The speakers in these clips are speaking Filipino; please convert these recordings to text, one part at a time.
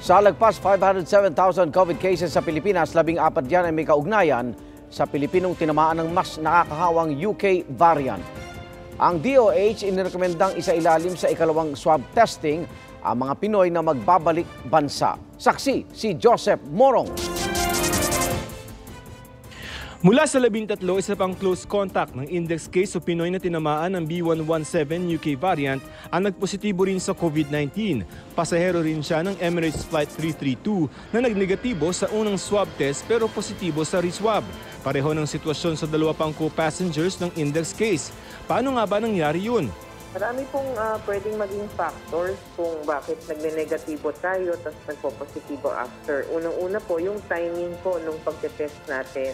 Sa lagpas 507,000 COVID cases sa Pilipinas, 14 diyan ay may kaugnayan sa Pilipinong tinamaan ng mas nakakahawang UK variant. Ang DOH inirekomendang isailalim sa ikalawang swab testing ang mga Pinoy na magbabalik bansa. Saksi si Joseph Morong. Mula sa 13, isa pang close contact ng index case o Pinoy na tinamaan ng B117 UK variant ang nagpositibo rin sa COVID-19. Pasahero rin siya ng Emirates Flight 332 na nagnegatibo sa unang swab test pero positibo sa reswab. Pareho ng sitwasyon sa dalawa pang co-passengers ng index case. Paano nga ba nangyari yun? Marami pong pwedeng maging factors kung bakit nagne-negatibo tayo tapos nagpo-positibo after. Unang-una po, yung timing po nung pagte-test natin.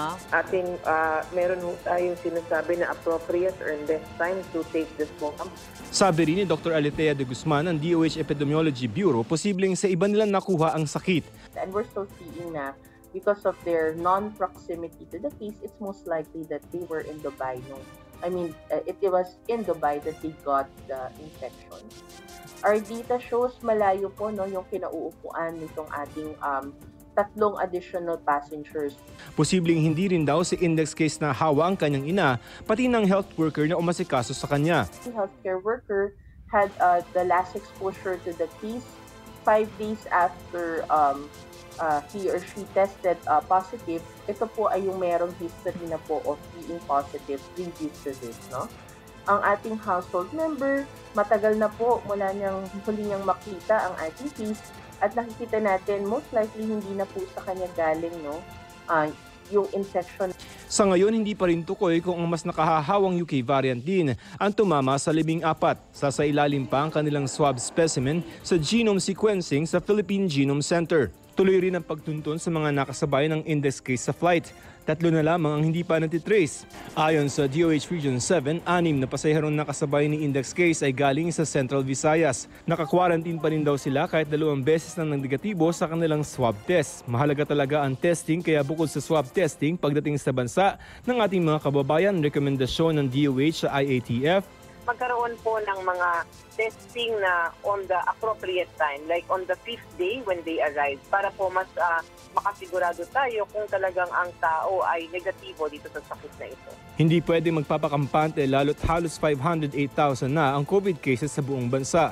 Meron po tayong sinasabi na appropriate or best time to take the swab. Sabi rin ni Dr. Alitea de Guzman ng DOH Epidemiology Bureau, posibleng sa iba nilang nakuha ang sakit. And we're still seeing na because of their non-proximity to the case, it's most likely that they were in Dubai. It was in Dubai that they got the infection. Our data shows malayo po yung kinauupuan nitong ating tatlong additional passengers. Posibleng hindi rin daw si index case na hawa ang kanyang ina, pati ng health worker na umasikaso sa kanya. The healthcare worker had the last exposure to the case 5 days after he or she tested positive. Ito po ay yung merong history na po of being positive previous to this, no? Ang ating household member, matagal na po mula huli niyang makita ang ating case at nakikita natin most likely hindi na po sa kanya galing, no? Yung infection. Sa ngayon, hindi pa rin tukoy kung ang mas nakahahawang UK variant din ang tumama sa 14. Sasailalim pa ang kanilang swab specimen sa genome sequencing sa Philippine Genome Center. Tuloy rin ang pagtuntun sa mga nakasabay ng index case sa flight. 3 na lamang ang hindi pa natitrace. Ayon sa DOH Region 7, 6 na pasaherong nakasabay ni index case ay galing sa Central Visayas. Naka-quarantine pa rin daw sila kahit 2 beses nang negatibo sa kanilang swab test. Mahalaga talaga ang testing kaya bukod sa swab testing pagdating sa bansa ng ating mga kababayan, rekomendasyon ng DOH sa IATF, Magkaroon po ng mga testing na on the appropriate time, like on the 5th day when they arrive, para po mas makasigurado tayo kung talagang ang tao ay negatibo dito sa sakit na ito. Hindi pwede magpapakampante lalo't halos 508,000 na ang COVID cases sa buong bansa.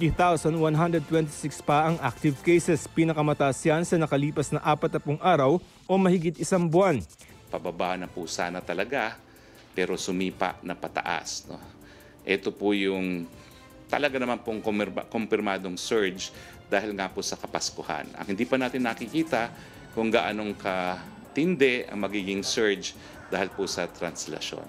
30,126 pa ang active cases, pinakamataas yan sa nakalipas na 40 araw o mahigit 1 buwan. Pababa na po sana talaga, pero sumipa na pataas, no? Ito po yung talaga naman pong kumpirmadong surge dahil nga po sa Kapaskuhan. Ang hindi pa natin nakikita kung gaanong katindi ang magiging surge dahil po sa translasyon.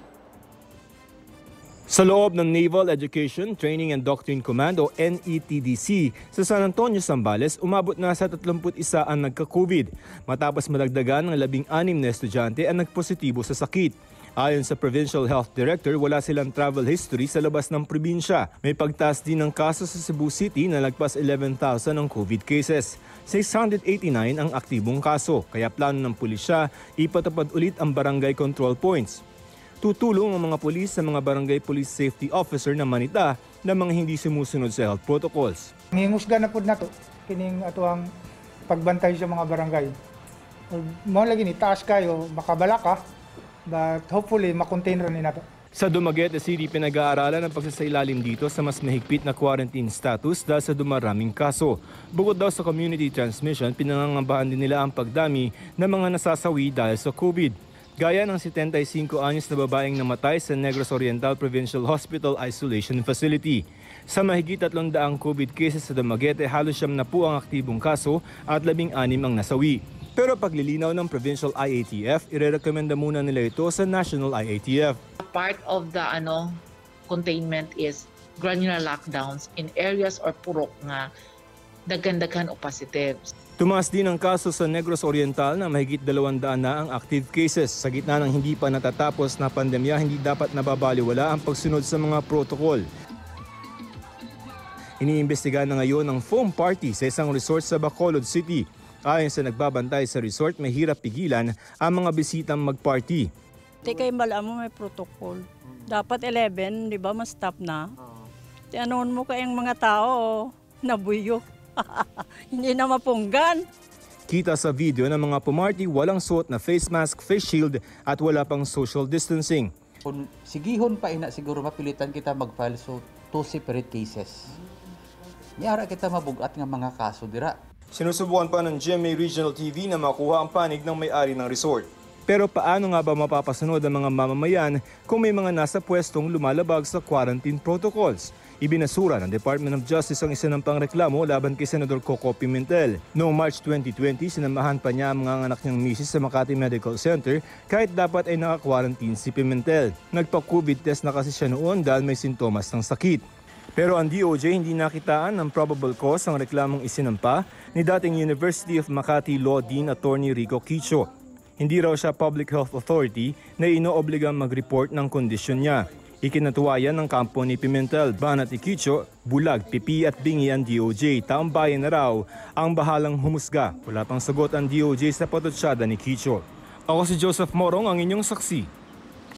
Sa loob ng Naval Education, Training and Doctrine Command o NETDC sa San Antonio, Zambales, umabot na sa 31 ang nagka-COVID matapos madagdagan ng 16 na estudyante ang nagpositibo sa sakit. Ayon sa Provincial Health Director, wala silang travel history sa labas ng probinsya. May pagtaas din ng kaso sa Cebu City na lagpas 11,000 ang COVID cases. 689 ang aktibong kaso, kaya plano ng pulisya ipatupad ulit ang barangay control points. Tutulong ang mga pulis sa mga barangay police safety officer na manita na mga hindi sumusunod sa health protocols. Ngingusga na po na to, kining atuang pagbantay sa mga barangay. Mo lagi ni taas kayo, makabala ka. But hopefully, makontain rin nato. Sa Dumaguete City, pinag-aaralan ang pagsasailalim dito sa mas mahigpit na quarantine status dahil sa dumaraming kaso. Bukod daw sa community transmission, pinangangambahan din nila ang pagdami ng mga nasasawi dahil sa COVID. Gaya ng 75 anyos na babaeng namatay sa Negros Oriental Provincial Hospital Isolation Facility. Sa mahigit 300 COVID cases sa Dumaguete, halos 7 na po ang aktibong kaso at 16 ang nasawi. Pero paglilinaw ng Provincial IATF, irerekomenda muna nila ito sa National IATF. Part of the containment is granular lockdowns in areas or purok nga daghan-daghan o positives. Tumaas din ang kaso sa Negros Oriental na mahigit 200 na ang active cases. Sa gitna ng hindi pa natatapos na pandemya, hindi dapat nababaliwala ang pagsunod sa mga protocol. Iniimbestiga na ngayon ang foam party sa isang resort sa Bacolod City. Ayon sa nagbabantay sa resort, mahirap pigilan ang mga bisitang mag-party. Kay malaman mo may protocol. Dapat 11, di ba, mas stop na. Anoon mo kayong mga tao, nabuyo. Hindi na mapunggan. Kita sa video ng mga pumarty walang suot na face mask, face shield at wala pang social distancing. Kung sigihon pa ina siguro mapilitan kita mag-file so two separate cases. Niyara kita mabugat nga mga kaso dira. Sinusubukan pa ng GMA Regional TV na makuha ang panig ng may-ari ng resort. Pero paano nga ba mapapasunod ang mga mamamayan kung may mga nasa pwestong lumalabag sa quarantine protocols? Ibinasura ng Department of Justice ang isinampang reklamo laban kay Senador Coco Pimentel. Noong March 2020, sinamahan pa niya ang mga anak niyang misis sa Makati Medical Center kahit dapat ay naka-quarantine si Pimentel. Nagpa-COVID test na kasi siya noon dahil may sintomas ng sakit. Pero ang DOJ hindi nakitaan ng probable cause ang reklamong isinampa ni dating University of Makati Law Dean Attorney Rico Quicho. Hindi raw siya public health authority na inoobligang mag-report ng kondisyon niya. Ikinatuwayan ng kampo ni Pimentel, Banat Iquicho, bulag, pipi at bingi ang DOJ. Taong bayan na raw ang bahalang humusga. Wala pang sagot ang DOJ sa patutsyada ni Quicho. Ako si Joseph Morong, ang inyong saksi.